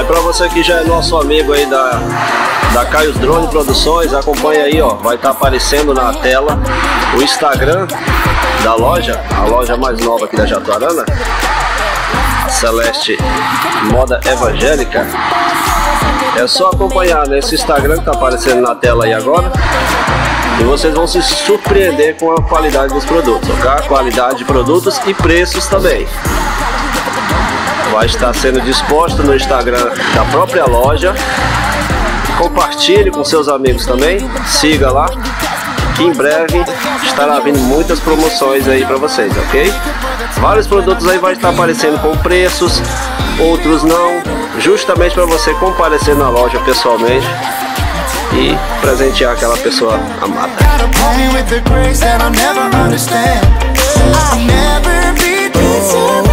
para você que já é nosso amigo aí da Caios Drone Produções, acompanha aí, ó, vai estar aparecendo na tela o Instagram da loja, a loja mais nova aqui da Jatuarana, Celeste Moda Evangélica. É só acompanhar nesse Instagram que tá aparecendo na tela aí agora, e vocês vão se surpreender com a qualidade dos produtos, ok? Qualidade de produtos e preços também. Vai estar sendo disposto no Instagram da própria loja. Compartilhe com seus amigos também, siga lá, que em breve estará vindo muitas promoções aí para vocês, ok? Vários produtos aí vai estar aparecendo com preços, outros não, justamente para você comparecer na loja pessoalmente e presentear aquela pessoa amada.